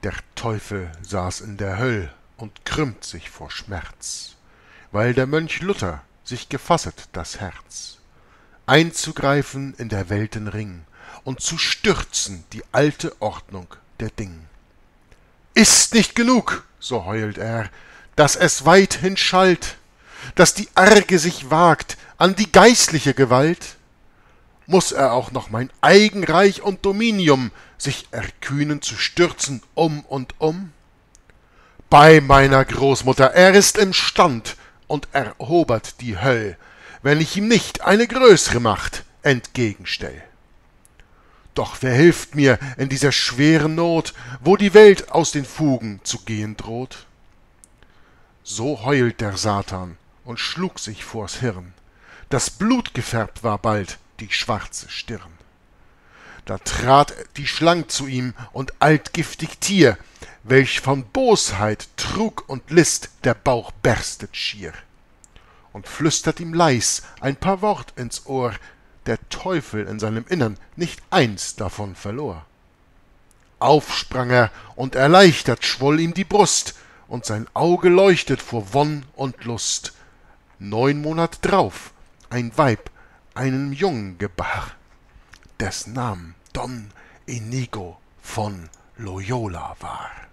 Der Teufel saß in der Höll und krümmt sich vor Schmerz, weil der Mönch Luther sich gefasset das Herz, einzugreifen in der Welten Ring und zu stürzen die alte Ordnung der Ding. Ist nicht genug, so heult er, dass es weithin schallt, dass die Arge sich wagt an die geistliche Gewalt? Muß er auch noch mein Eigenreich und Dominium sich erkühnen zu stürzen und um? Bei meiner Großmutter, er ist imstand und erobert die Höll, wenn ich ihm nicht eine größere Macht entgegenstell. Doch wer hilft mir in dieser schweren Not, wo die Welt aus den Fugen zu gehen droht? So heult der Satan und schlug sich vors Hirn. Das Blut gefärbt war bald die schwarze Stirn. Da trat die Schlang zu ihm und altgiftig Tier, welch von Bosheit, Trug und List der Bauch berstet schier, und flüstert ihm leis ein paar Wort ins Ohr, der Teufel in seinem Innern nicht eins davon verlor. Auf sprang er, und erleichtert schwoll ihm die Brust, und sein Auge leuchtet vor Wonn und Lust. 9 Monat drauf ein Weib einen Jungen gebar, dessen Name Don Inigo von Loyola war.